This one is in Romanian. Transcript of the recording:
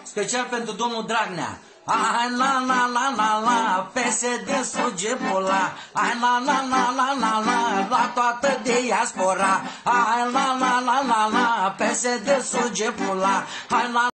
special pentru domnul Dragnea. Ai la la la la la, PSD suge pula. Ai la la la la la la, la toată diaspora. Ai la la la la la, PSD suge pula. Hai la